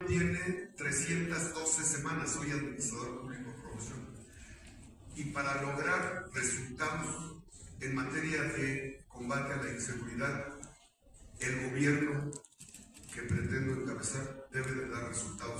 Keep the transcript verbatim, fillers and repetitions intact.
tiene trescientas doce semanas, soy administrador público de promoción. Y para lograr resultados en materia de combate a la inseguridad, el gobierno que pretendo encabezar debe de dar resultados